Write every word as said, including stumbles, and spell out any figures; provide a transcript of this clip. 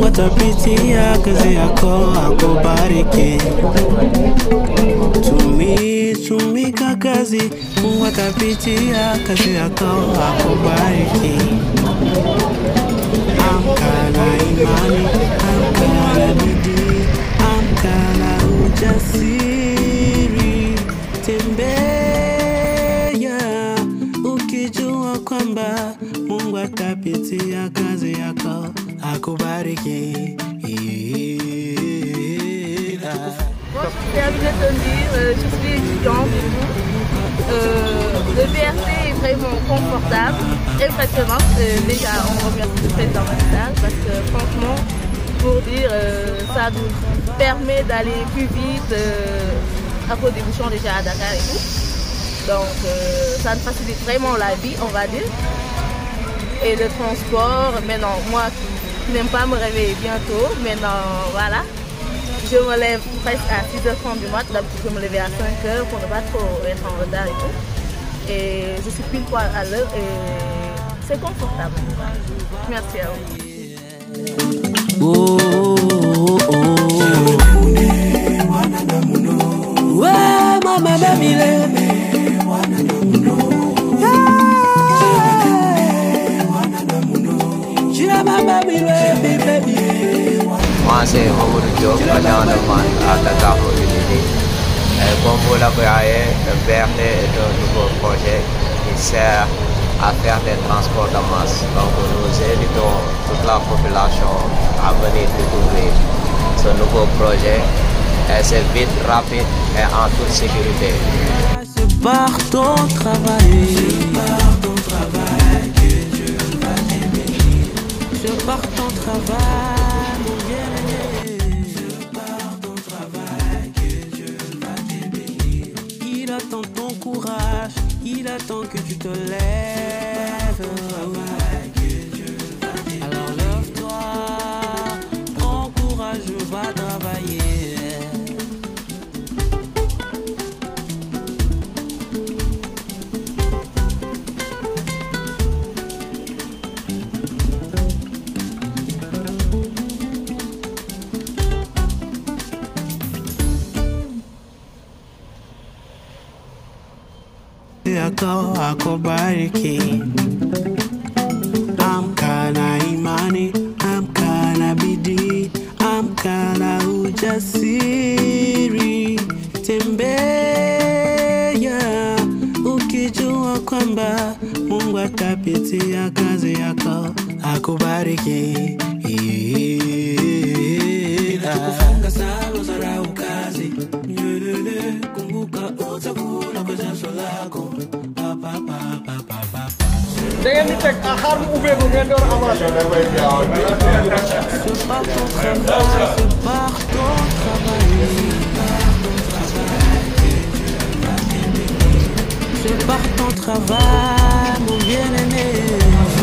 atapitia kazi yako akubariki. Tumi, tumika kazi, Mungu atapitia kazi yako akubariki. Amka na imani, amka na bidii, amka na ujasiri. Tembea ukijua kwamba Mungu atapitia kazi yako akubariki. C'est Abinetoni, euh, je suis étudiante et tout. Euh, le B R T est vraiment confortable, impressionnant. Euh, déjà, on remercie le président Macky parce que franchement, pour dire, euh, ça nous permet d'aller plus vite euh, à cause des bouchons déjà à Dakar et tout. Donc, euh, ça nous facilite vraiment la vie, on va dire. Et le transport, maintenant, moi qui n'aime pas me réveiller bientôt, maintenant, voilà. Je me lève presque à six heures trente du matin, d'habitude je me lève à cinq heures pour ne pas trop être en retard et tout. Et je suis pile poil à l'heure et c'est confortable. Merci à vous. Oh, oh, oh. Ouais, maman, baby, Moi c'est Mamoudou Diop, agent de vente à Dakar Mobilité. Comme vous le voyez, le B R T est un nouveau projet qui sert à faire des transports de masse. Donc nous invitons toute la population à venir découvrir ce nouveau projet. Et c'est vite, rapide et en toute sécurité. Je pars ton travail, je pars ton travail, que Dieu va t'aimer. Je pars ton travail, mon bien-aimé. Je pars ton travail, que Dieu va t'aimer. Il attend ton courage, il attend que tu te lèves. Alors lève-toi, prends courage, va travailler. Yako akubariki. Amka na imani, amka na bidii, amka na ujasiri. Tembea ukijua kwamba Mungu atapitia kazi yako akubariki. Kufunga sala zarau kazi, kumbuka utakula kwa jasho lako. Dengan dicek akar ube mengendor awas. Je pars ton travail, je pars ton travail. Je pars ton travail, mon bien-aimé.